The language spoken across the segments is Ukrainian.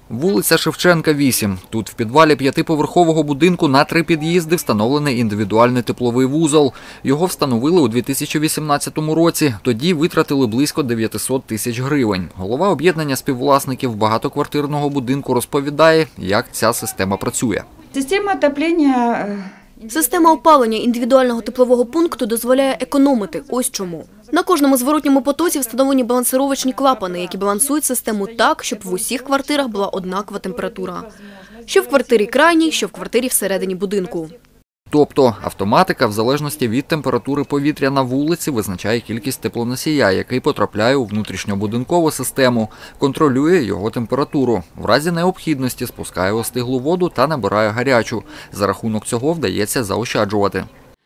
Вулиця Шевченка, 8. Тут в підвалі 5-поверхового будинку на 3 під'їзди встановлений індивідуальний тепловий вузол. Його встановили у 2018 році. Тоді витратили близько 900 тисяч гривень. Голова об'єднання співвласників багатоквартирного будинку розповідає, як ця система працює. Система опалення індивідуального теплового пункту дозволяє економити. Ось чому. На кожному зворотньому потоці встановлені балансировочні клапани, які балансують систему так, щоб в усіх квартирах була однакова температура. Що в квартирі крайній, що в квартирі всередині будинку. Тобто автоматика в залежності від температури повітря на вулиці визначає кількість теплоносія, який потрапляє у внутрішньобудинкову систему, контролює його температуру. В разі необхідності спускає остиглу воду та набирає гарячу. За рахунок цього вдається заощаджувати.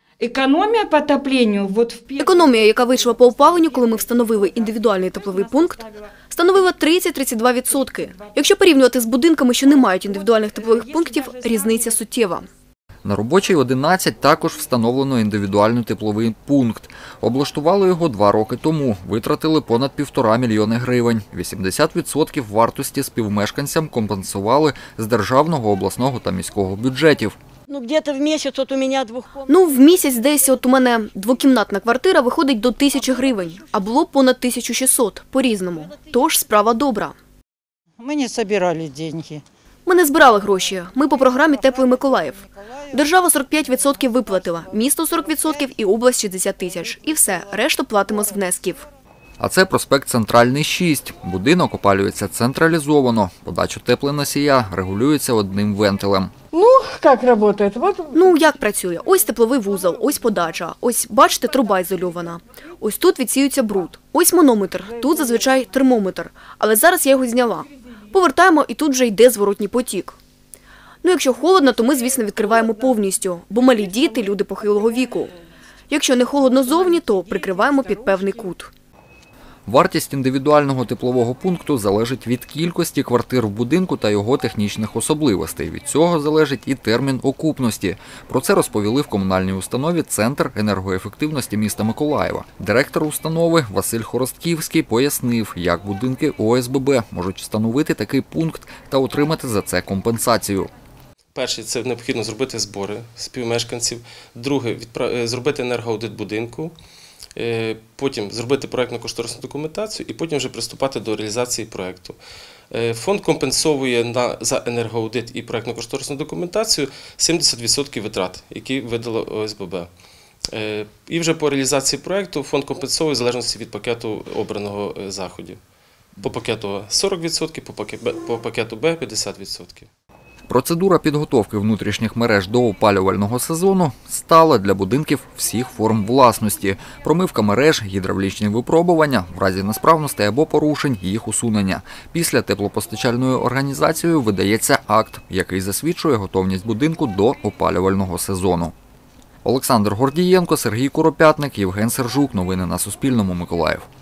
Економія, яка вийшла по опаленню, коли ми встановили індивідуальний тепловий пункт, становила 30-32%. Якщо порівнювати з будинками, що не мають індивідуальних теплових пунктів, різниця суттєва. На робочій 11 також встановлено індивідуальний тепловий пункт. Облаштували його 2 роки тому. Витратили понад 1,5 мільйони гривень. 80% вартості співмешканцям компенсували з державного, обласного та міського бюджетів. В місяць десь у мене двокімнатна квартира виходить до 1000 гривень, а було понад 1600, по-різному. Тож справа добра. Ми не збирали гроші. Ми не збирали гроші. Ми по програмі «Теплий Миколаїв». Держава 45% виплатила, місто 40% і область 60 тисяч. І все, решту платимо з внесків. А це проспект Центральний, 6. Будинок опалюється централізовано. Подача теплоносія регулюється одним вентилем. Як працює? Ось тепловий вузол, ось подача. Ось, бачите, труба ізольована. Ось тут відсіюється бруд. Ось манометр, тут зазвичай термометр. Але зараз я його зняла. Повертаємо, і тут вже йде зворотній потік. Якщо холодно, то ми, звісно, відкриваємо повністю, бо малі діти – люди похилого віку. Якщо не холодно зовні, то прикриваємо під певний кут. Вартість індивідуального теплового пункту залежить від кількості квартир в будинку та його технічних особливостей. Від цього залежить і термін окупності. Про це розповіли в комунальній установі «Центр енергоефективності міста Миколаєва». Директор установи Василь Хоростківський пояснив, як будинки ОСББ можуть встановити такий пункт та отримати за це компенсацію. Перше, це необхідно зробити збори співмешканців. Друге, зробити енергоаудит будинку. Потім зробити проєктно-кошторисну документацію і потім вже приступати до реалізації проєкту. Фонд компенсовує за енергоаудит і проєктно-кошторисну документацію 70% витрат, які видало ОСББ. І вже по реалізації проєкту фонд компенсує в залежності від пакету обраного заходів. По пакету А – 40%, по пакету Б – 50%. Процедура підготовки внутрішніх мереж до опалювального сезону стала для будинків всіх форм власності. Промивка мереж, гідравлічні випробування, в разі несправностей або порушень їх усунення. Після теплопостачальною організацією видається акт, який засвідчує готовність будинку до опалювального сезону. Олександр Гордієнко, Сергій Куропятник, Євген Сержук. Новини на Суспільному. Миколаїв.